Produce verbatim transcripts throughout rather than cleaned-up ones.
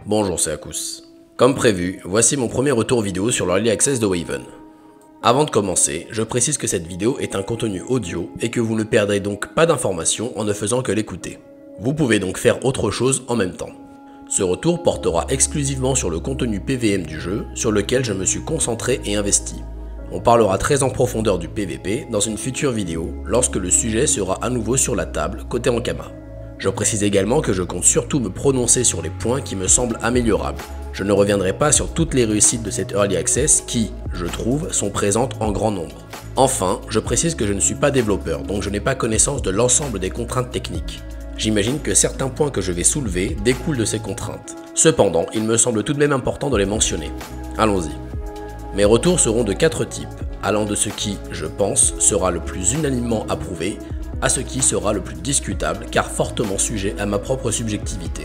Bonjour, c'est Akous. Comme prévu, voici mon premier retour vidéo sur l'Early Access de Waven. Avant de commencer, je précise que cette vidéo est un contenu audio et que vous ne perdrez donc pas d'informations en ne faisant que l'écouter. Vous pouvez donc faire autre chose en même temps. Ce retour portera exclusivement sur le contenu P V M du jeu, sur lequel je me suis concentré et investi. On parlera très en profondeur du P V P dans une future vidéo, lorsque le sujet sera à nouveau sur la table, côté Ankama. Je précise également que je compte surtout me prononcer sur les points qui me semblent améliorables. Je ne reviendrai pas sur toutes les réussites de cette Early Access qui, je trouve, sont présentes en grand nombre. Enfin, je précise que je ne suis pas développeur, donc je n'ai pas connaissance de l'ensemble des contraintes techniques. J'imagine que certains points que je vais soulever découlent de ces contraintes. Cependant, il me semble tout de même important de les mentionner. Allons-y. Mes retours seront de quatre types, allant de ce qui, je pense, sera le plus unanimement approuvé, à ce qui sera le plus discutable car fortement sujet à ma propre subjectivité.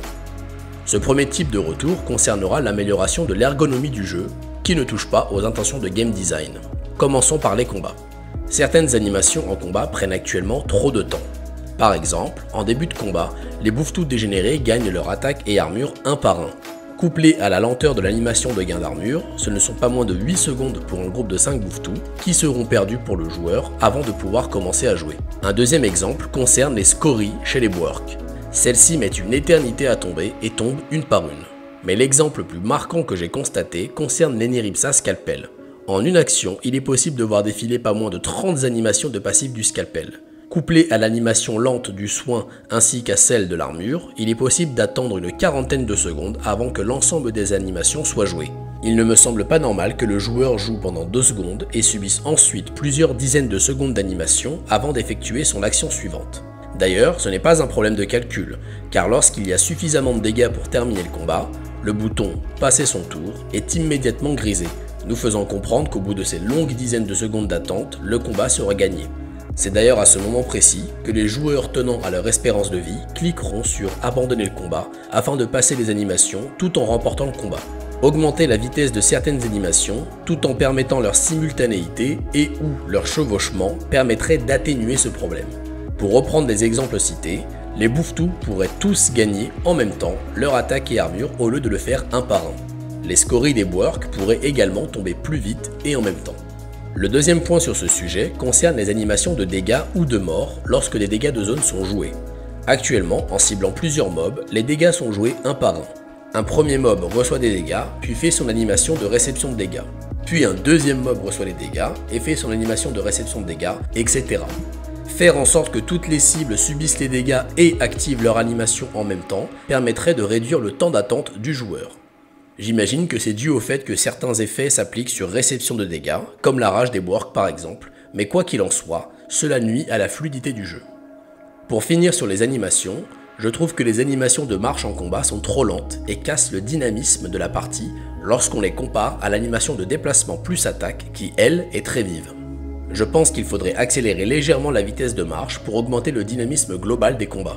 Ce premier type de retour concernera l'amélioration de l'ergonomie du jeu, qui ne touche pas aux intentions de game design. Commençons par les combats. Certaines animations en combat prennent actuellement trop de temps. Par exemple, en début de combat, les bouffetous dégénérés gagnent leur attaque et armure un par un. Couplé à la lenteur de l'animation de gain d'armure, ce ne sont pas moins de huit secondes pour un groupe de cinq bouffetous qui seront perdus pour le joueur avant de pouvoir commencer à jouer. Un deuxième exemple concerne les scories chez les Bworks. Celles-ci mettent une éternité à tomber et tombent une par une. Mais l'exemple le plus marquant que j'ai constaté concerne l'Eniripsa Scalpel. En une action, il est possible de voir défiler pas moins de trente animations de passifs du scalpel. Couplé à l'animation lente du soin ainsi qu'à celle de l'armure, il est possible d'attendre une quarantaine de secondes avant que l'ensemble des animations soient jouées. Il ne me semble pas normal que le joueur joue pendant deux secondes et subisse ensuite plusieurs dizaines de secondes d'animation avant d'effectuer son action suivante. D'ailleurs, ce n'est pas un problème de calcul, car lorsqu'il y a suffisamment de dégâts pour terminer le combat, le bouton « Passer son tour » est immédiatement grisé, nous faisant comprendre qu'au bout de ces longues dizaines de secondes d'attente, le combat sera gagné. C'est d'ailleurs à ce moment précis que les joueurs tenant à leur espérance de vie cliqueront sur « Abandonner le combat » afin de passer les animations tout en remportant le combat. Augmenter la vitesse de certaines animations tout en permettant leur simultanéité et ou leur chevauchement permettrait d'atténuer ce problème. Pour reprendre les exemples cités, les bouffetous pourraient tous gagner en même temps leur attaque et armure au lieu de le faire un par un. Les scories des Bworks pourraient également tomber plus vite et en même temps. Le deuxième point sur ce sujet concerne les animations de dégâts ou de mort lorsque des dégâts de zone sont joués. Actuellement, en ciblant plusieurs mobs, les dégâts sont joués un par un. Un premier mob reçoit des dégâts, puis fait son animation de réception de dégâts. Puis un deuxième mob reçoit les dégâts et fait son animation de réception de dégâts, et cetera. Faire en sorte que toutes les cibles subissent les dégâts et activent leur animation en même temps permettrait de réduire le temps d'attente du joueur. J'imagine que c'est dû au fait que certains effets s'appliquent sur réception de dégâts, comme la rage des Bworks par exemple, mais quoi qu'il en soit, cela nuit à la fluidité du jeu. Pour finir sur les animations, je trouve que les animations de marche en combat sont trop lentes et cassent le dynamisme de la partie lorsqu'on les compare à l'animation de déplacement plus attaque qui, elle, est très vive. Je pense qu'il faudrait accélérer légèrement la vitesse de marche pour augmenter le dynamisme global des combats.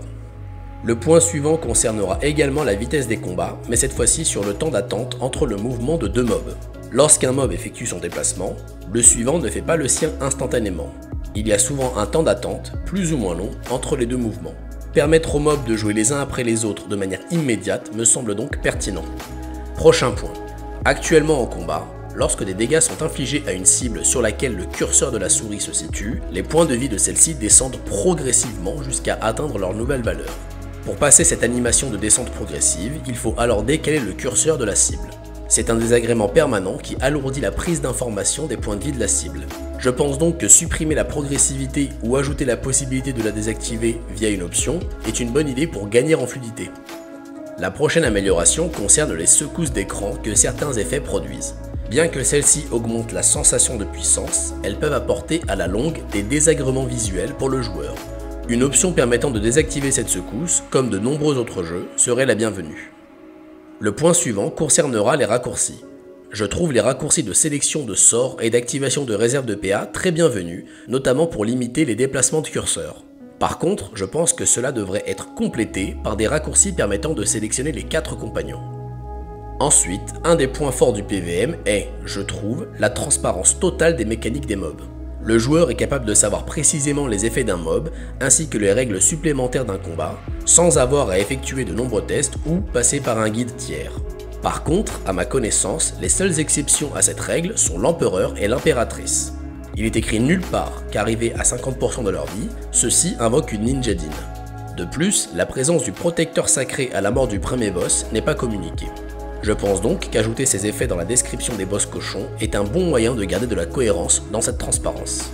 Le point suivant concernera également la vitesse des combats, mais cette fois-ci sur le temps d'attente entre le mouvement de deux mobs. Lorsqu'un mob effectue son déplacement, le suivant ne fait pas le sien instantanément. Il y a souvent un temps d'attente, plus ou moins long, entre les deux mouvements. Permettre aux mobs de jouer les uns après les autres de manière immédiate me semble donc pertinent. Prochain point. Actuellement en combat, lorsque des dégâts sont infligés à une cible sur laquelle le curseur de la souris se situe, les points de vie de celle-ci descendent progressivement jusqu'à atteindre leur nouvelle valeur. Pour passer cette animation de descente progressive, il faut alors décaler le curseur de la cible. C'est un désagrément permanent qui alourdit la prise d'information des points de vie de la cible. Je pense donc que supprimer la progressivité ou ajouter la possibilité de la désactiver via une option est une bonne idée pour gagner en fluidité. La prochaine amélioration concerne les secousses d'écran que certains effets produisent. Bien que celles-ci augmentent la sensation de puissance, elles peuvent apporter à la longue des désagréments visuels pour le joueur. Une option permettant de désactiver cette secousse, comme de nombreux autres jeux, serait la bienvenue. Le point suivant concernera les raccourcis. Je trouve les raccourcis de sélection de sorts et d'activation de réserve de P A très bienvenus, notamment pour limiter les déplacements de curseur. Par contre, je pense que cela devrait être complété par des raccourcis permettant de sélectionner les quatre compagnons. Ensuite, un des points forts du P V M est, je trouve, la transparence totale des mécaniques des mobs. Le joueur est capable de savoir précisément les effets d'un mob, ainsi que les règles supplémentaires d'un combat, sans avoir à effectuer de nombreux tests ou passer par un guide tiers. Par contre, à ma connaissance, les seules exceptions à cette règle sont l'empereur et l'impératrice. Il est écrit nulle part qu'arrivés à cinquante pour cent de leur vie, ceux-ci invoquent une ninja dine. De plus, la présence du protecteur sacré à la mort du premier boss n'est pas communiquée. Je pense donc qu'ajouter ces effets dans la description des boss cochons est un bon moyen de garder de la cohérence dans cette transparence.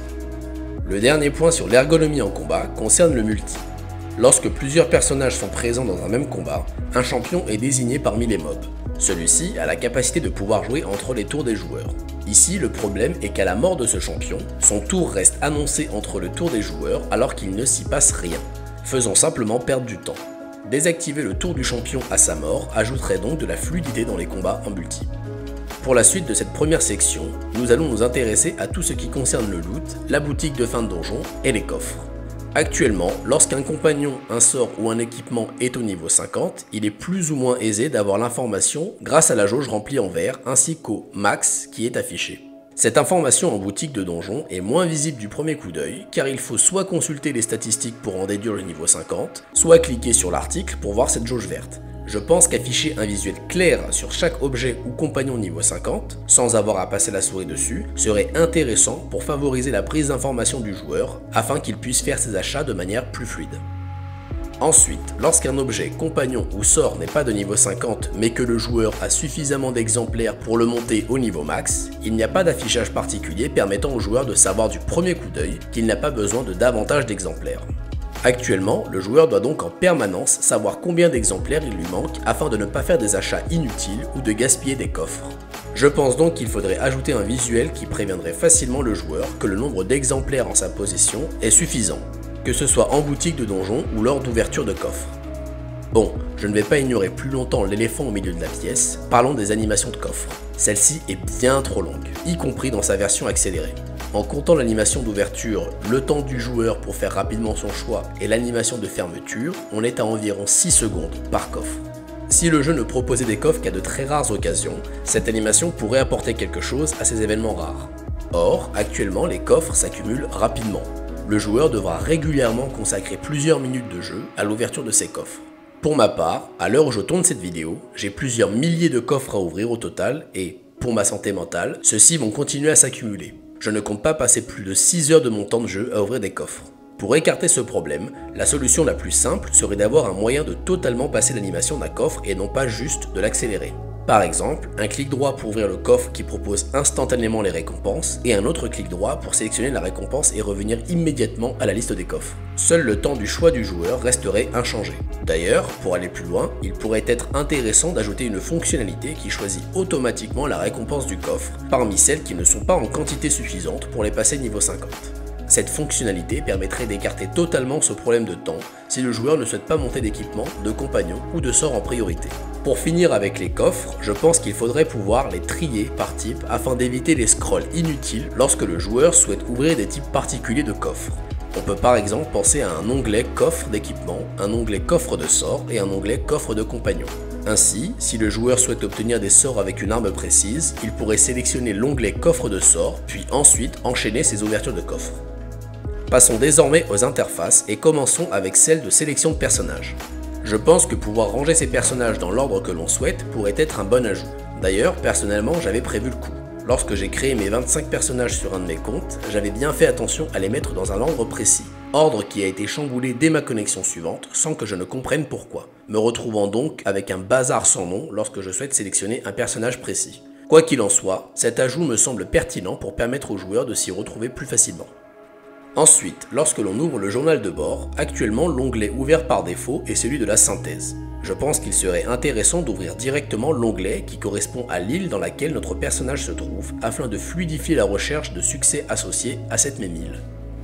Le dernier point sur l'ergonomie en combat concerne le multi. Lorsque plusieurs personnages sont présents dans un même combat, un champion est désigné parmi les mobs. Celui-ci a la capacité de pouvoir jouer entre les tours des joueurs. Ici, le problème est qu'à la mort de ce champion, son tour reste annoncé entre le tour des joueurs alors qu'il ne s'y passe rien, faisant simplement perdre du temps. Désactiver le tour du champion à sa mort ajouterait donc de la fluidité dans les combats en multi. Pour la suite de cette première section, nous allons nous intéresser à tout ce qui concerne le loot, la boutique de fin de donjon et les coffres. Actuellement, lorsqu'un compagnon, un sort ou un équipement est au niveau cinquante, il est plus ou moins aisé d'avoir l'information grâce à la jauge remplie en vert ainsi qu'au max qui est affiché. Cette information en boutique de donjon est moins visible du premier coup d'œil car il faut soit consulter les statistiques pour en déduire le niveau cinquante, soit cliquer sur l'article pour voir cette jauge verte. Je pense qu'afficher un visuel clair sur chaque objet ou compagnon niveau cinquante, sans avoir à passer la souris dessus, serait intéressant pour favoriser la prise d'information du joueur afin qu'il puisse faire ses achats de manière plus fluide. Ensuite, lorsqu'un objet, compagnon ou sort n'est pas de niveau cinquante mais que le joueur a suffisamment d'exemplaires pour le monter au niveau max, il n'y a pas d'affichage particulier permettant au joueur de savoir du premier coup d'œil qu'il n'a pas besoin de davantage d'exemplaires. Actuellement, le joueur doit donc en permanence savoir combien d'exemplaires il lui manque afin de ne pas faire des achats inutiles ou de gaspiller des coffres. Je pense donc qu'il faudrait ajouter un visuel qui préviendrait facilement le joueur que le nombre d'exemplaires en sa possession est suffisant, que ce soit en boutique de donjon ou lors d'ouverture de coffre. Bon, je ne vais pas ignorer plus longtemps l'éléphant au milieu de la pièce, parlons des animations de coffre. Celle-ci est bien trop longue, y compris dans sa version accélérée. En comptant l'animation d'ouverture, le temps du joueur pour faire rapidement son choix et l'animation de fermeture, on est à environ six secondes par coffre. Si le jeu ne proposait des coffres qu'à de très rares occasions, cette animation pourrait apporter quelque chose à ces événements rares. Or, actuellement les coffres s'accumulent rapidement. Le joueur devra régulièrement consacrer plusieurs minutes de jeu à l'ouverture de ces coffres. Pour ma part, à l'heure où je tourne cette vidéo, j'ai plusieurs milliers de coffres à ouvrir au total et, pour ma santé mentale, ceux-ci vont continuer à s'accumuler. Je ne compte pas passer plus de six heures de mon temps de jeu à ouvrir des coffres. Pour écarter ce problème, la solution la plus simple serait d'avoir un moyen de totalement passer l'animation d'un coffre et non pas juste de l'accélérer. Par exemple, un clic droit pour ouvrir le coffre qui propose instantanément les récompenses et un autre clic droit pour sélectionner la récompense et revenir immédiatement à la liste des coffres. Seul le temps du choix du joueur resterait inchangé. D'ailleurs, pour aller plus loin, il pourrait être intéressant d'ajouter une fonctionnalité qui choisit automatiquement la récompense du coffre parmi celles qui ne sont pas en quantité suffisante pour les passer niveau cinquante. Cette fonctionnalité permettrait d'écarter totalement ce problème de temps si le joueur ne souhaite pas monter d'équipement, de compagnon ou de sort en priorité. Pour finir avec les coffres, je pense qu'il faudrait pouvoir les trier par type afin d'éviter les scrolls inutiles lorsque le joueur souhaite ouvrir des types particuliers de coffres. On peut par exemple penser à un onglet coffre d'équipement, un onglet coffre de sort et un onglet coffre de compagnon. Ainsi, si le joueur souhaite obtenir des sorts avec une arme précise, il pourrait sélectionner l'onglet coffre de sort, puis ensuite enchaîner ses ouvertures de coffre. Passons désormais aux interfaces et commençons avec celle de sélection de personnages. Je pense que pouvoir ranger ces personnages dans l'ordre que l'on souhaite pourrait être un bon ajout. D'ailleurs, personnellement, j'avais prévu le coup. Lorsque j'ai créé mes vingt-cinq personnages sur un de mes comptes, j'avais bien fait attention à les mettre dans un ordre précis. Ordre qui a été chamboulé dès ma connexion suivante, sans que je ne comprenne pourquoi, me retrouvant donc avec un bazar sans nom lorsque je souhaite sélectionner un personnage précis. Quoi qu'il en soit, cet ajout me semble pertinent pour permettre aux joueurs de s'y retrouver plus facilement. Ensuite, lorsque l'on ouvre le journal de bord, actuellement l'onglet ouvert par défaut est celui de la synthèse. Je pense qu'il serait intéressant d'ouvrir directement l'onglet qui correspond à l'île dans laquelle notre personnage se trouve afin de fluidifier la recherche de succès associée à cette même île.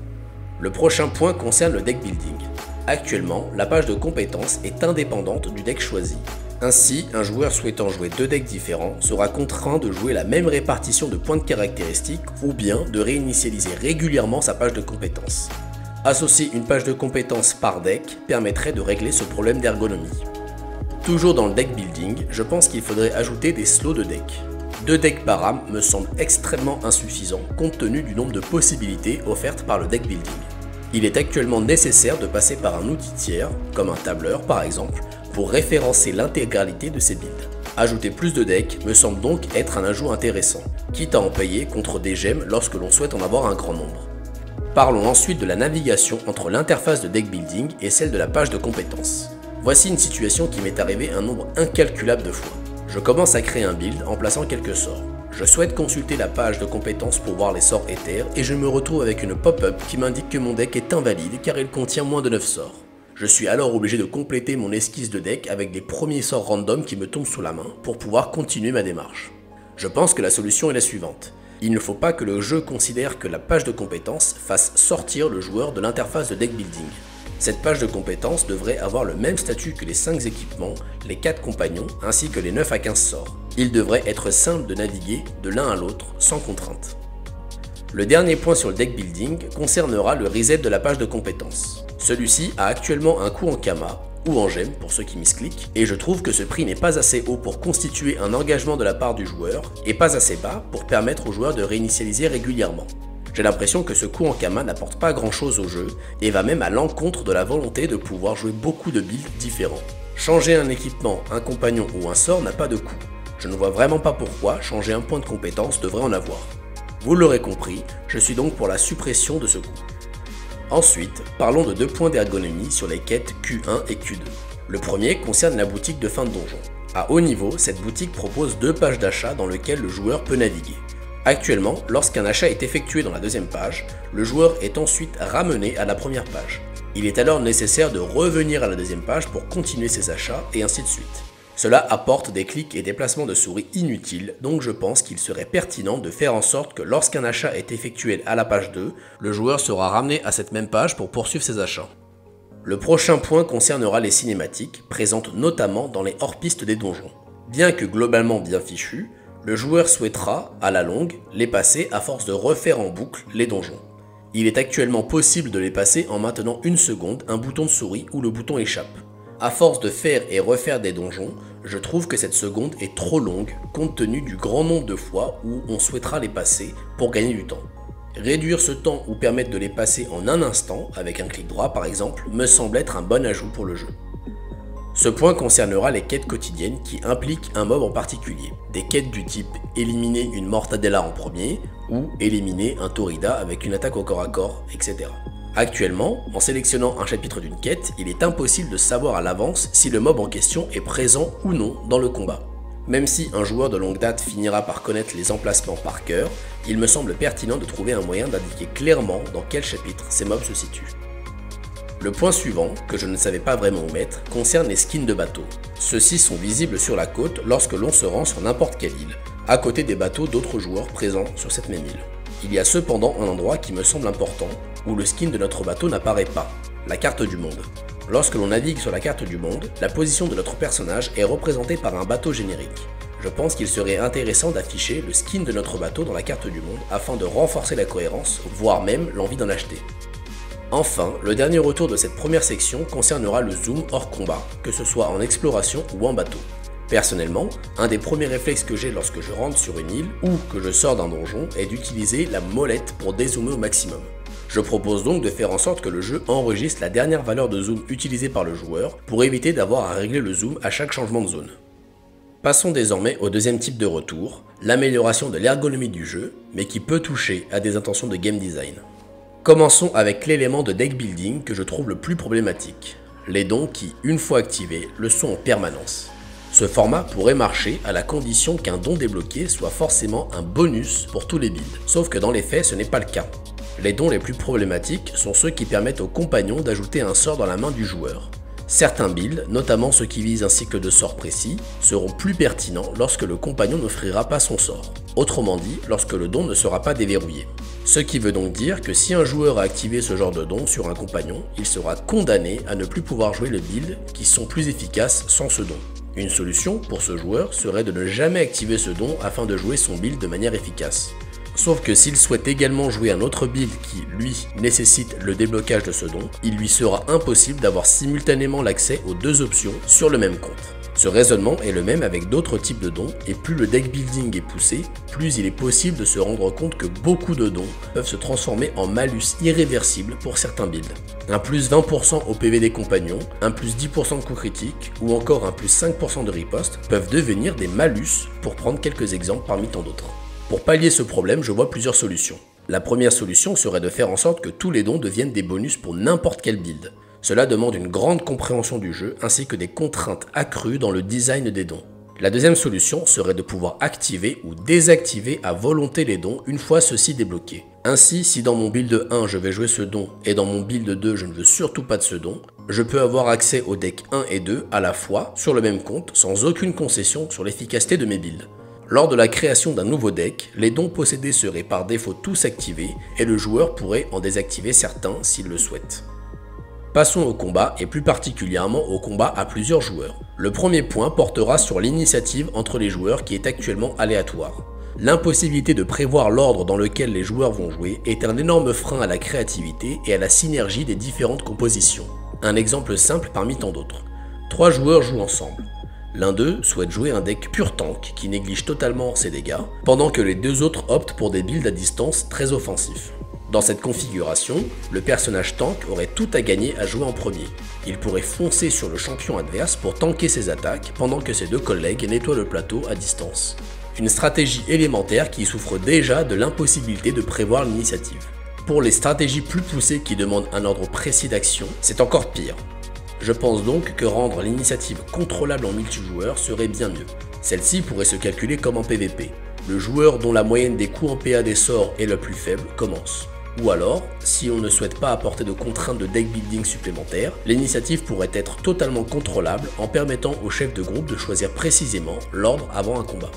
Le prochain point concerne le deck building. Actuellement, la page de compétences est indépendante du deck choisi. Ainsi, un joueur souhaitant jouer deux decks différents sera contraint de jouer la même répartition de points de caractéristiques ou bien de réinitialiser régulièrement sa page de compétences. Associer une page de compétences par deck permettrait de régler ce problème d'ergonomie. Toujours dans le deck building, je pense qu'il faudrait ajouter des slots de deck. Deux decks par âme me semble extrêmement insuffisant compte tenu du nombre de possibilités offertes par le deck building. Il est actuellement nécessaire de passer par un outil tiers, comme un tableur par exemple, pour référencer l'intégralité de ces builds. Ajouter plus de decks me semble donc être un ajout intéressant, quitte à en payer contre des gemmes lorsque l'on souhaite en avoir un grand nombre. Parlons ensuite de la navigation entre l'interface de deck building et celle de la page de compétences. Voici une situation qui m'est arrivée un nombre incalculable de fois. Je commence à créer un build en plaçant quelques sorts. Je souhaite consulter la page de compétences pour voir les sorts éthers et je me retrouve avec une pop-up qui m'indique que mon deck est invalide car il contient moins de neuf sorts. Je suis alors obligé de compléter mon esquisse de deck avec des premiers sorts random qui me tombent sous la main pour pouvoir continuer ma démarche. Je pense que la solution est la suivante. Il ne faut pas que le jeu considère que la page de compétences fasse sortir le joueur de l'interface de deck building. Cette page de compétences devrait avoir le même statut que les cinq équipements, les quatre compagnons ainsi que les neuf à quinze sorts. Il devrait être simple de naviguer de l'un à l'autre sans contrainte. Le dernier point sur le deck building concernera le reset de la page de compétences. Celui-ci a actuellement un coût en Kama, ou en gemmes pour ceux qui miscliquent, et je trouve que ce prix n'est pas assez haut pour constituer un engagement de la part du joueur, et pas assez bas pour permettre au joueur de réinitialiser régulièrement. J'ai l'impression que ce coût en Kama n'apporte pas grand chose au jeu, et va même à l'encontre de la volonté de pouvoir jouer beaucoup de builds différents. Changer un équipement, un compagnon ou un sort n'a pas de coût. Je ne vois vraiment pas pourquoi changer un point de compétence devrait en avoir. Vous l'aurez compris, je suis donc pour la suppression de ce coût. Ensuite, parlons de deux points d'ergonomie sur les quêtes Q un et Q deux. Le premier concerne la boutique de fin de donjon. À haut niveau, cette boutique propose deux pages d'achat dans lesquelles le joueur peut naviguer. Actuellement, lorsqu'un achat est effectué dans la deuxième page, le joueur est ensuite ramené à la première page. Il est alors nécessaire de revenir à la deuxième page pour continuer ses achats et ainsi de suite. Cela apporte des clics et déplacements de souris inutiles, donc je pense qu'il serait pertinent de faire en sorte que lorsqu'un achat est effectué à la page deux, le joueur sera ramené à cette même page pour poursuivre ses achats. Le prochain point concernera les cinématiques, présentes notamment dans les hors-pistes des donjons. Bien que globalement bien fichues, le joueur souhaitera, à la longue, les passer à force de refaire en boucle les donjons. Il est actuellement possible de les passer en maintenant une seconde un bouton de souris où le bouton échappe. À force de faire et refaire des donjons, je trouve que cette seconde est trop longue compte tenu du grand nombre de fois où on souhaitera les passer pour gagner du temps. Réduire ce temps ou permettre de les passer en un instant, avec un clic droit par exemple, me semble être un bon ajout pour le jeu. Ce point concernera les quêtes quotidiennes qui impliquent un mob en particulier. Des quêtes du type éliminer une Mortadella en premier ou éliminer un Torrida avec une attaque au corps à corps, et cetera. Actuellement, en sélectionnant un chapitre d'une quête, il est impossible de savoir à l'avance si le mob en question est présent ou non dans le combat. Même si un joueur de longue date finira par connaître les emplacements par cœur, il me semble pertinent de trouver un moyen d'indiquer clairement dans quel chapitre ces mobs se situent. Le point suivant, que je ne savais pas vraiment où mettre, concerne les skins de bateaux. Ceux-ci sont visibles sur la côte lorsque l'on se rend sur n'importe quelle île, à côté des bateaux d'autres joueurs présents sur cette même île. Il y a cependant un endroit qui me semble important, où le skin de notre bateau n'apparaît pas, la carte du monde. Lorsque l'on navigue sur la carte du monde, la position de notre personnage est représentée par un bateau générique. Je pense qu'il serait intéressant d'afficher le skin de notre bateau dans la carte du monde afin de renforcer la cohérence, voire même l'envie d'en acheter. Enfin, le dernier retour de cette première section concernera le zoom hors combat, que ce soit en exploration ou en bateau. Personnellement, un des premiers réflexes que j'ai lorsque je rentre sur une île ou que je sors d'un donjon est d'utiliser la molette pour dézoomer au maximum. Je propose donc de faire en sorte que le jeu enregistre la dernière valeur de zoom utilisée par le joueur pour éviter d'avoir à régler le zoom à chaque changement de zone. Passons désormais au deuxième type de retour, l'amélioration de l'ergonomie du jeu, mais qui peut toucher à des intentions de game design. Commençons avec l'élément de deck building que je trouve le plus problématique, les dons qui, une fois activés, le sont en permanence. Ce format pourrait marcher à la condition qu'un don débloqué soit forcément un bonus pour tous les builds, sauf que dans les faits ce n'est pas le cas. Les dons les plus problématiques sont ceux qui permettent aux compagnons d'ajouter un sort dans la main du joueur. Certains builds, notamment ceux qui visent un cycle de sorts précis, seront plus pertinents lorsque le compagnon n'offrira pas son sort, autrement dit lorsque le don ne sera pas déverrouillé. Ce qui veut donc dire que si un joueur a activé ce genre de don sur un compagnon, il sera condamné à ne plus pouvoir jouer le build qui sont plus efficaces sans ce don. Une solution pour ce joueur serait de ne jamais activer ce don afin de jouer son build de manière efficace. Sauf que s'il souhaite également jouer un autre build qui, lui, nécessite le déblocage de ce don, il lui sera impossible d'avoir simultanément l'accès aux deux options sur le même compte. Ce raisonnement est le même avec d'autres types de dons, et plus le deck building est poussé, plus il est possible de se rendre compte que beaucoup de dons peuvent se transformer en malus irréversible pour certains builds. Un plus vingt pour cent au P V des compagnons, un plus dix pour cent de coups critiques, ou encore un plus cinq pour cent de riposte peuvent devenir des malus, pour prendre quelques exemples parmi tant d'autres. Pour pallier ce problème, je vois plusieurs solutions. La première solution serait de faire en sorte que tous les dons deviennent des bonus pour n'importe quel build. Cela demande une grande compréhension du jeu ainsi que des contraintes accrues dans le design des dons. La deuxième solution serait de pouvoir activer ou désactiver à volonté les dons une fois ceux-ci débloqués. Ainsi, si dans mon build un je vais jouer ce don et dans mon build deux je ne veux surtout pas de ce don, je peux avoir accès aux decks un et deux à la fois sur le même compte sans aucune concession sur l'efficacité de mes builds. Lors de la création d'un nouveau deck, les dons possédés seraient par défaut tous activés et le joueur pourrait en désactiver certains s'il le souhaite. Passons au combat et plus particulièrement au combat à plusieurs joueurs. Le premier point portera sur l'initiative entre les joueurs qui est actuellement aléatoire. L'impossibilité de prévoir l'ordre dans lequel les joueurs vont jouer est un énorme frein à la créativité et à la synergie des différentes compositions. Un exemple simple parmi tant d'autres. Trois joueurs jouent ensemble. L'un d'eux souhaite jouer un deck pur tank qui néglige totalement ses dégâts, pendant que les deux autres optent pour des builds à distance très offensifs. Dans cette configuration, le personnage tank aurait tout à gagner à jouer en premier. Il pourrait foncer sur le champion adverse pour tanker ses attaques pendant que ses deux collègues nettoient le plateau à distance. Une stratégie élémentaire qui souffre déjà de l'impossibilité de prévoir l'initiative. Pour les stratégies plus poussées qui demandent un ordre précis d'action, c'est encore pire. Je pense donc que rendre l'initiative contrôlable en multijoueur serait bien mieux. Celle-ci pourrait se calculer comme en P V P. Le joueur dont la moyenne des coups en P A des sorts est la plus faible commence. Ou alors, si on ne souhaite pas apporter de contraintes de deck building supplémentaires, l'initiative pourrait être totalement contrôlable en permettant au chef de groupe de choisir précisément l'ordre avant un combat.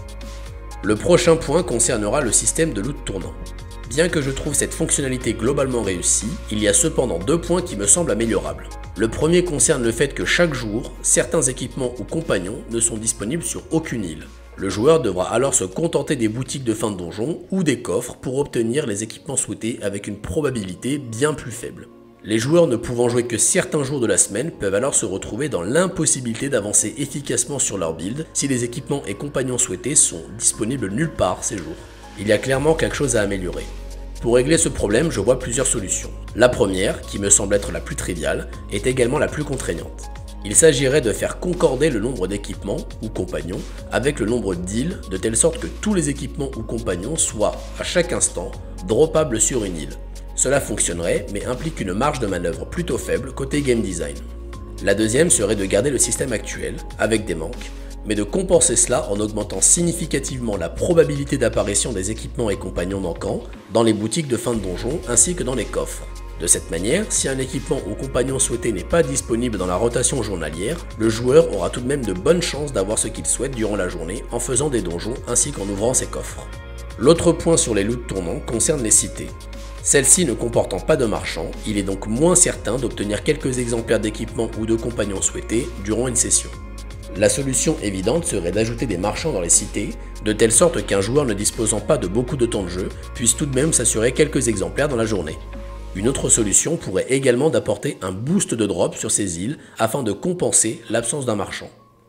Le prochain point concernera le système de loot tournant. Bien que je trouve cette fonctionnalité globalement réussie, il y a cependant deux points qui me semblent améliorables. Le premier concerne le fait que chaque jour, certains équipements ou compagnons ne sont disponibles sur aucune île. Le joueur devra alors se contenter des boutiques de fin de donjon ou des coffres pour obtenir les équipements souhaités avec une probabilité bien plus faible. Les joueurs ne pouvant jouer que certains jours de la semaine peuvent alors se retrouver dans l'impossibilité d'avancer efficacement sur leur build si les équipements et compagnons souhaités sont disponibles nulle part ces jours. Il y a clairement quelque chose à améliorer. Pour régler ce problème, je vois plusieurs solutions. La première, qui me semble être la plus triviale, est également la plus contraignante. Il s'agirait de faire concorder le nombre d'équipements ou compagnons avec le nombre d'îles de telle sorte que tous les équipements ou compagnons soient, à chaque instant, droppables sur une île. Cela fonctionnerait, mais implique une marge de manœuvre plutôt faible côté game design. La deuxième serait de garder le système actuel, avec des manques, mais de compenser cela en augmentant significativement la probabilité d'apparition des équipements et compagnons manquants dans les boutiques de fin de donjon ainsi que dans les coffres. De cette manière, si un équipement ou compagnon souhaité n'est pas disponible dans la rotation journalière, le joueur aura tout de même de bonnes chances d'avoir ce qu'il souhaite durant la journée en faisant des donjons ainsi qu'en ouvrant ses coffres. L'autre point sur les loots tournants concerne les cités. Celles-ci ne comportant pas de marchands, il est donc moins certain d'obtenir quelques exemplaires d'équipements ou de compagnons souhaités durant une session. La solution évidente serait d'ajouter des marchands dans les cités, de telle sorte qu'un joueur ne disposant pas de beaucoup de temps de jeu puisse tout de même s'assurer quelques exemplaires dans la journée. Une autre solution pourrait également d'apporter un boost de drop sur ces îles afin de compenser l'absence d'un marchand.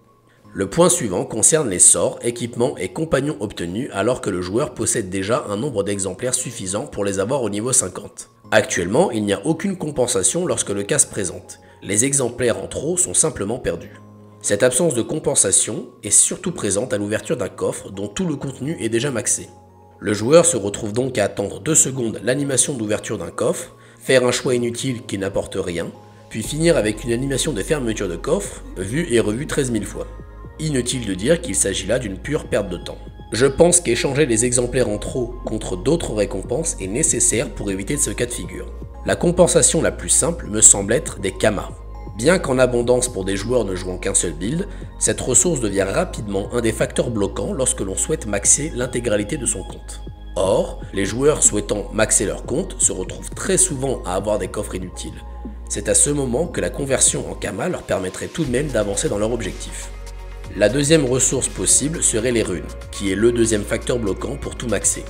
Le point suivant concerne les sorts, équipements et compagnons obtenus alors que le joueur possède déjà un nombre d'exemplaires suffisant pour les avoir au niveau cinquante. Actuellement, il n'y a aucune compensation lorsque le cas se présente. Les exemplaires en trop sont simplement perdus. Cette absence de compensation est surtout présente à l'ouverture d'un coffre dont tout le contenu est déjà maxé. Le joueur se retrouve donc à attendre deux secondes l'animation d'ouverture d'un coffre, faire un choix inutile qui n'apporte rien, puis finir avec une animation de fermeture de coffre, vue et revue treize mille fois. Inutile de dire qu'il s'agit là d'une pure perte de temps. Je pense qu'échanger les exemplaires en trop contre d'autres récompenses est nécessaire pour éviter ce cas de figure. La compensation la plus simple me semble être des kamas. Bien qu'en abondance pour des joueurs ne jouant qu'un seul build, cette ressource devient rapidement un des facteurs bloquants lorsque l'on souhaite maxer l'intégralité de son compte. Or, les joueurs souhaitant maxer leur compte se retrouvent très souvent à avoir des coffres inutiles. C'est à ce moment que la conversion en kama leur permettrait tout de même d'avancer dans leur objectif. La deuxième ressource possible serait les runes, qui est le deuxième facteur bloquant pour tout maxer.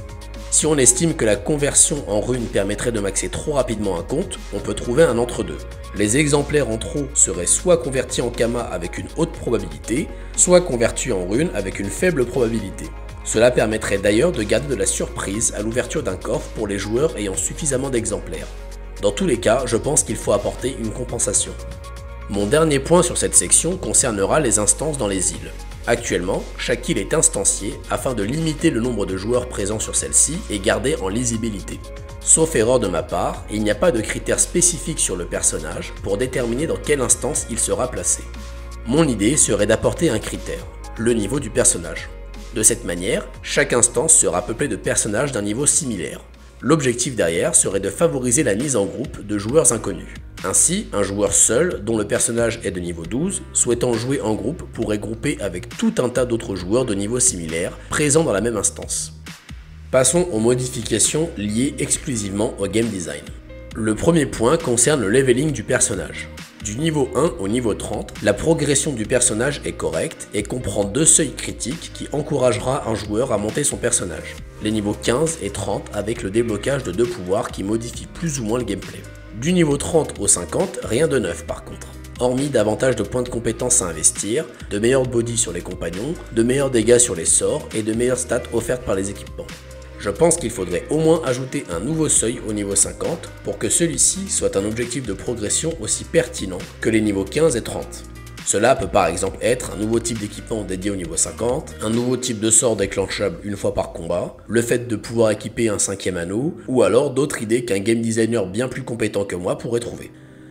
Si on estime que la conversion en runes permettrait de maxer trop rapidement un compte, on peut trouver un entre-deux. Les exemplaires en trop seraient soit convertis en Kama avec une haute probabilité, soit convertis en runes avec une faible probabilité. Cela permettrait d'ailleurs de garder de la surprise à l'ouverture d'un coffre pour les joueurs ayant suffisamment d'exemplaires. Dans tous les cas, je pense qu'il faut apporter une compensation. Mon dernier point sur cette section concernera les instances dans les îles. Actuellement, chaque île est instanciée afin de limiter le nombre de joueurs présents sur celle-ci et garder en lisibilité. Sauf erreur de ma part, il n'y a pas de critères spécifiques sur le personnage pour déterminer dans quelle instance il sera placé. Mon idée serait d'apporter un critère, le niveau du personnage. De cette manière, chaque instance sera peuplée de personnages d'un niveau similaire. L'objectif derrière serait de favoriser la mise en groupe de joueurs inconnus. Ainsi, un joueur seul, dont le personnage est de niveau douze, souhaitant jouer en groupe pourrait grouper avec tout un tas d'autres joueurs de niveau similaire présents dans la même instance. Passons aux modifications liées exclusivement au game design. Le premier point concerne le leveling du personnage. Du niveau un au niveau trente, la progression du personnage est correcte et comprend deux seuils critiques qui encouragera un joueur à monter son personnage. Les niveaux quinze et trente avec le déblocage de deux pouvoirs qui modifient plus ou moins le gameplay. Du niveau trente au cinquante, rien de neuf par contre. Hormis davantage de points de compétence à investir, de meilleurs body sur les compagnons, de meilleurs dégâts sur les sorts et de meilleures stats offertes par les équipements. Je pense qu'il faudrait au moins ajouter un nouveau seuil au niveau cinquante pour que celui-ci soit un objectif de progression aussi pertinent que les niveaux quinze et trente. Cela peut par exemple être un nouveau type d'équipement dédié au niveau cinquante, un nouveau type de sort déclenchable une fois par combat, le fait de pouvoir équiper un cinquième anneau, ou alors d'autres idées qu'un game designer bien plus compétent que moi pourrait trouver.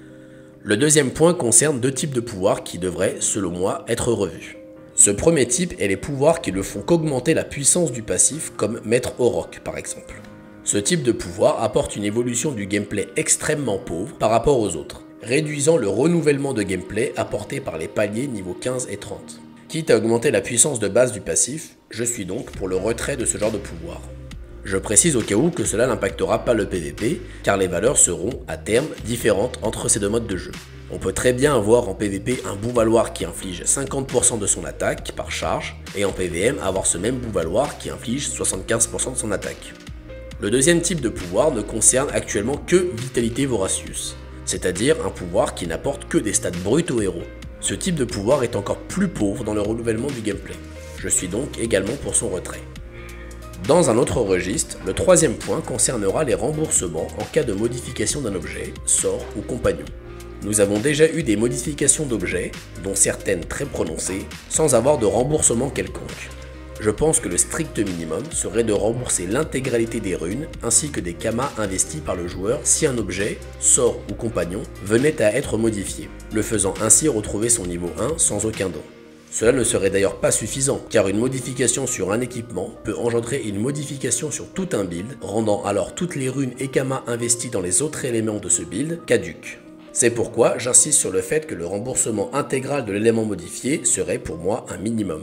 Le deuxième point concerne deux types de pouvoirs qui devraient, selon moi, être revus. Ce premier type est les pouvoirs qui ne font qu'augmenter la puissance du passif, comme Maître Auroch par exemple. Ce type de pouvoir apporte une évolution du gameplay extrêmement pauvre par rapport aux autres, réduisant le renouvellement de gameplay apporté par les paliers niveau quinze et trente. Quitte à augmenter la puissance de base du passif, je suis donc pour le retrait de ce genre de pouvoir. Je précise au cas où que cela n'impactera pas le P V P, car les valeurs seront, à terme, différentes entre ces deux modes de jeu. On peut très bien avoir en P V P un Bouvaloir qui inflige cinquante pour cent de son attaque par charge, et en P V M avoir ce même Bouvaloir qui inflige soixante-quinze pour cent de son attaque. Le deuxième type de pouvoir ne concerne actuellement que Vitalité Voracius, c'est-à-dire un pouvoir qui n'apporte que des stats brutes au héros. Ce type de pouvoir est encore plus pauvre dans le renouvellement du gameplay. Je suis donc également pour son retrait. Dans un autre registre, le troisième point concernera les remboursements en cas de modification d'un objet, sort ou compagnon. Nous avons déjà eu des modifications d'objets, dont certaines très prononcées, sans avoir de remboursement quelconque. Je pense que le strict minimum serait de rembourser l'intégralité des runes ainsi que des kamas investis par le joueur si un objet, sort ou compagnon venait à être modifié, le faisant ainsi retrouver son niveau un sans aucun don. Cela ne serait d'ailleurs pas suffisant, car une modification sur un équipement peut engendrer une modification sur tout un build, rendant alors toutes les runes et kamas investis dans les autres éléments de ce build caduques. C'est pourquoi j'insiste sur le fait que le remboursement intégral de l'élément modifié serait pour moi un minimum.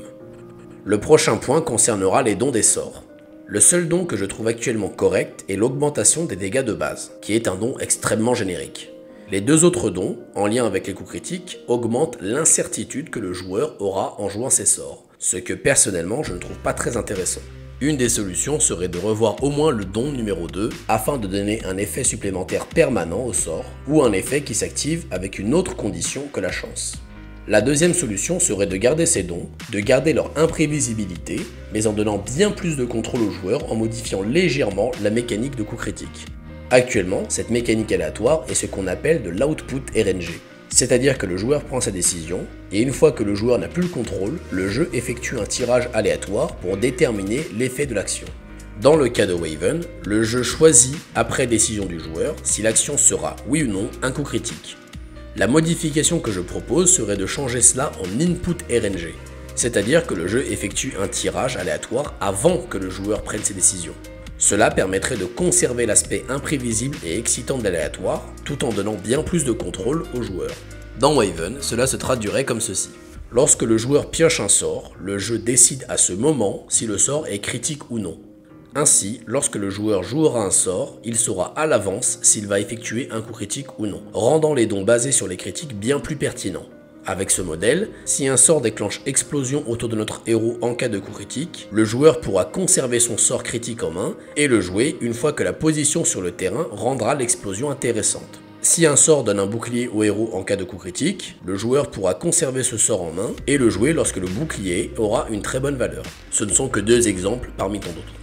Le prochain point concernera les dons des sorts. Le seul don que je trouve actuellement correct est l'augmentation des dégâts de base, qui est un don extrêmement générique. Les deux autres dons, en lien avec les coups critiques, augmentent l'incertitude que le joueur aura en jouant ses sorts, ce que personnellement je ne trouve pas très intéressant. Une des solutions serait de revoir au moins le don numéro deux afin de donner un effet supplémentaire permanent au sort, ou un effet qui s'active avec une autre condition que la chance. La deuxième solution serait de garder ces dons, de garder leur imprévisibilité, mais en donnant bien plus de contrôle aux joueurs en modifiant légèrement la mécanique de coup critique. Actuellement, cette mécanique aléatoire est ce qu'on appelle de l'output R N G, c'est-à-dire que le joueur prend sa décision, et une fois que le joueur n'a plus le contrôle, le jeu effectue un tirage aléatoire pour déterminer l'effet de l'action. Dans le cas de Waven, le jeu choisit, après décision du joueur, si l'action sera, oui ou non, un coup critique. La modification que je propose serait de changer cela en input R N G, c'est-à-dire que le jeu effectue un tirage aléatoire avant que le joueur prenne ses décisions. Cela permettrait de conserver l'aspect imprévisible et excitant de l'aléatoire, tout en donnant bien plus de contrôle aux joueurs. Dans Waven, cela se traduirait comme ceci. Lorsque le joueur pioche un sort, le jeu décide à ce moment si le sort est critique ou non. Ainsi, lorsque le joueur jouera un sort, il saura à l'avance s'il va effectuer un coup critique ou non, rendant les dons basés sur les critiques bien plus pertinents. Avec ce modèle, si un sort déclenche explosion autour de notre héros en cas de coup critique, le joueur pourra conserver son sort critique en main et le jouer une fois que la position sur le terrain rendra l'explosion intéressante. Si un sort donne un bouclier au héros en cas de coup critique, le joueur pourra conserver ce sort en main et le jouer lorsque le bouclier aura une très bonne valeur. Ce ne sont que deux exemples parmi tant d'autres.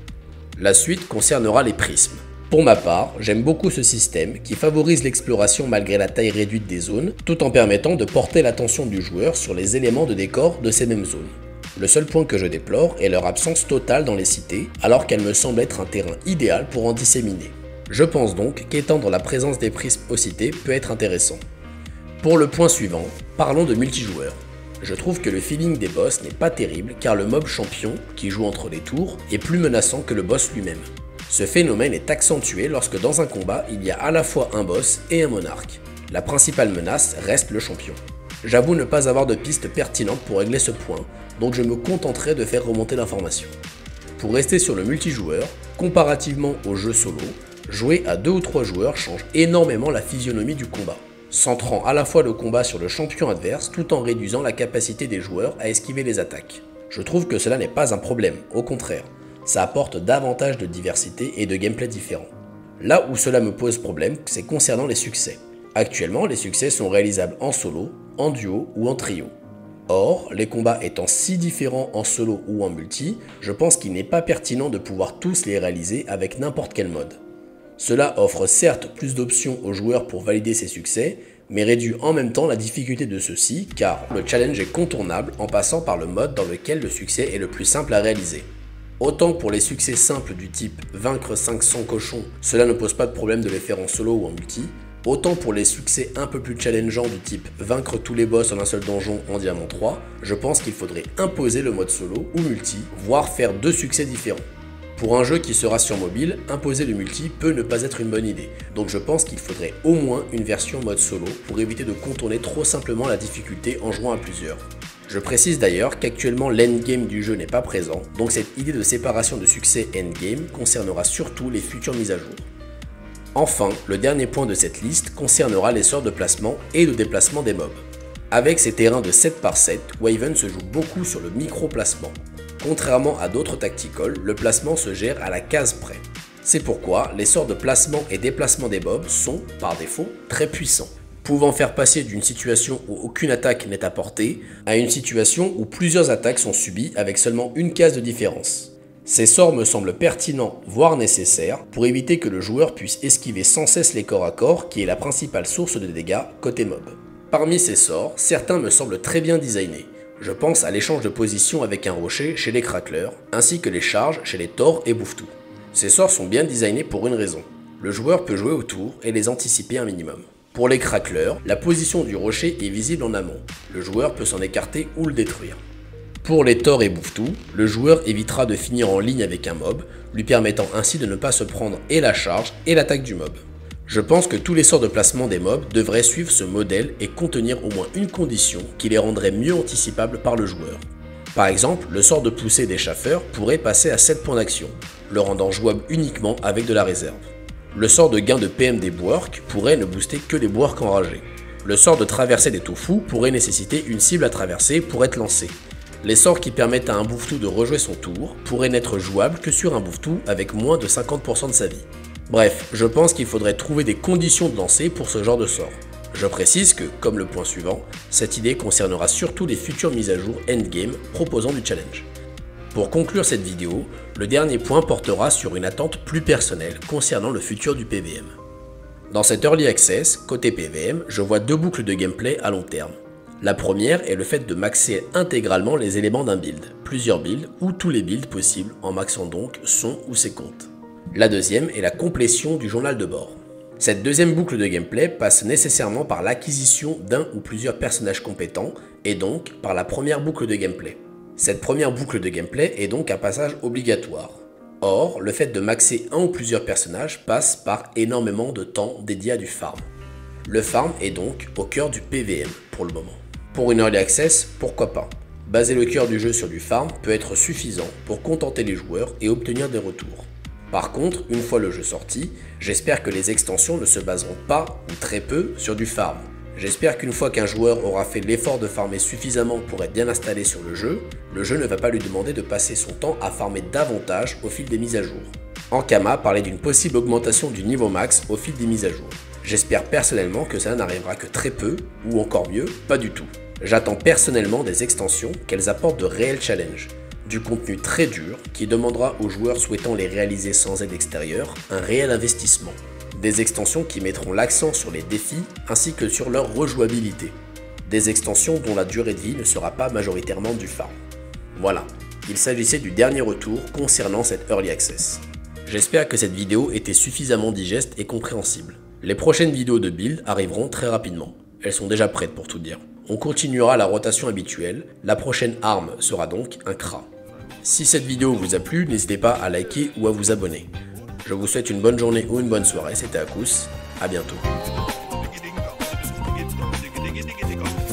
La suite concernera les prismes. Pour ma part, j'aime beaucoup ce système qui favorise l'exploration malgré la taille réduite des zones, tout en permettant de porter l'attention du joueur sur les éléments de décor de ces mêmes zones. Le seul point que je déplore est leur absence totale dans les cités, alors qu'elle me semble être un terrain idéal pour en disséminer. Je pense donc qu'étendre la présence des prismes aux cités peut être intéressant. Pour le point suivant, parlons de multijoueur. Je trouve que le feeling des boss n'est pas terrible car le mob champion, qui joue entre les tours, est plus menaçant que le boss lui-même. Ce phénomène est accentué lorsque dans un combat, il y a à la fois un boss et un monarque. La principale menace reste le champion. J'avoue ne pas avoir de piste pertinente pour régler ce point, donc je me contenterai de faire remonter l'information. Pour rester sur le multijoueur, comparativement au jeu solo, jouer à deux ou trois joueurs change énormément la physionomie du combat, centrant à la fois le combat sur le champion adverse tout en réduisant la capacité des joueurs à esquiver les attaques. Je trouve que cela n'est pas un problème, au contraire. Ça apporte davantage de diversité et de gameplay différents. Là où cela me pose problème, c'est concernant les succès. Actuellement, les succès sont réalisables en solo, en duo ou en trio. Or, les combats étant si différents en solo ou en multi, je pense qu'il n'est pas pertinent de pouvoir tous les réaliser avec n'importe quel mode. Cela offre certes plus d'options aux joueurs pour valider ces succès, mais réduit en même temps la difficulté de ceux-ci car le challenge est contournable en passant par le mode dans lequel le succès est le plus simple à réaliser. Autant pour les succès simples du type vaincre cinq cents cochons, cela ne pose pas de problème de les faire en solo ou en multi, autant pour les succès un peu plus challengeants du type vaincre tous les boss en un seul donjon en diamant trois, je pense qu'il faudrait imposer le mode solo ou multi, voire faire deux succès différents. Pour un jeu qui sera sur mobile, imposer le multi peut ne pas être une bonne idée, donc je pense qu'il faudrait au moins une version mode solo pour éviter de contourner trop simplement la difficulté en jouant à plusieurs. Je précise d'ailleurs qu'actuellement l'endgame du jeu n'est pas présent, donc cette idée de séparation de succès endgame concernera surtout les futures mises à jour. Enfin, le dernier point de cette liste concernera les sorts de placement et de déplacement des mobs. Avec ces terrains de sept par sept, Waven se joue beaucoup sur le micro-placement. Contrairement à d'autres tacticals, le placement se gère à la case près. C'est pourquoi les sorts de placement et déplacement des mobs sont, par défaut, très puissants, pouvant faire passer d'une situation où aucune attaque n'est apportée à une situation où plusieurs attaques sont subies avec seulement une case de différence. Ces sorts me semblent pertinents, voire nécessaires, pour éviter que le joueur puisse esquiver sans cesse les corps à corps qui est la principale source de dégâts côté mob. Parmi ces sorts, certains me semblent très bien designés. Je pense à l'échange de position avec un rocher chez les cracklers, ainsi que les charges chez les Thor et Bouffe-Tout. Ces sorts sont bien designés pour une raison. Le joueur peut jouer autour et les anticiper un minimum. Pour les cracklers, la position du rocher est visible en amont. Le joueur peut s'en écarter ou le détruire. Pour les Thor et Bouffe-Tout, le joueur évitera de finir en ligne avec un mob, lui permettant ainsi de ne pas se prendre et la charge et l'attaque du mob. Je pense que tous les sorts de placement des mobs devraient suivre ce modèle et contenir au moins une condition qui les rendrait mieux anticipables par le joueur. Par exemple, le sort de poussée des chaffeurs pourrait passer à sept points d'action, le rendant jouable uniquement avec de la réserve. Le sort de gain de P M des Bworks pourrait ne booster que les Bworks enragés. Le sort de traversée des Tofu pourrait nécessiter une cible à traverser pour être lancé. Les sorts qui permettent à un Bouffe-Tout de rejouer son tour pourraient n'être jouables que sur un Bouffe-Tout avec moins de cinquante pour cent de sa vie. Bref, je pense qu'il faudrait trouver des conditions de lancer pour ce genre de sort. Je précise que, comme le point suivant, cette idée concernera surtout les futures mises à jour endgame proposant du challenge. Pour conclure cette vidéo, le dernier point portera sur une attente plus personnelle concernant le futur du P V M. Dans cet Early Access, côté P V M, je vois deux boucles de gameplay à long terme. La première est le fait de maxer intégralement les éléments d'un build, plusieurs builds ou tous les builds possibles en maxant donc son ou ses comptes. La deuxième est la complétion du journal de bord. Cette deuxième boucle de gameplay passe nécessairement par l'acquisition d'un ou plusieurs personnages compétents et donc par la première boucle de gameplay. Cette première boucle de gameplay est donc un passage obligatoire. Or, le fait de maxer un ou plusieurs personnages passe par énormément de temps dédié à du farm. Le farm est donc au cœur du P V M pour le moment. Pour une Early Access, pourquoi pas? Baser le cœur du jeu sur du farm peut être suffisant pour contenter les joueurs et obtenir des retours. Par contre, une fois le jeu sorti, j'espère que les extensions ne se baseront pas, ou très peu, sur du farm, J'espère qu'une fois qu'un joueur aura fait l'effort de farmer suffisamment pour être bien installé sur le jeu, le jeu ne va pas lui demander de passer son temps à farmer davantage au fil des mises à jour. Ankama parlait d'une possible augmentation du niveau max au fil des mises à jour. J'espère personnellement que ça n'arrivera que très peu, ou encore mieux, pas du tout. J'attends personnellement des extensions qu'elles apportent de réels challenges, du contenu très dur qui demandera aux joueurs souhaitant les réaliser sans aide extérieure un réel investissement. Des extensions qui mettront l'accent sur les défis ainsi que sur leur rejouabilité. Des extensions dont la durée de vie ne sera pas majoritairement du farm. Voilà, il s'agissait du dernier retour concernant cette Early Access. J'espère que cette vidéo était suffisamment digeste et compréhensible. Les prochaines vidéos de build arriveront très rapidement. Elles sont déjà prêtes pour tout dire. On continuera la rotation habituelle, la prochaine arme sera donc un Kra. Si cette vidéo vous a plu, n'hésitez pas à liker ou à vous abonner. Je vous souhaite une bonne journée ou une bonne soirée, c'était Akous, à bientôt.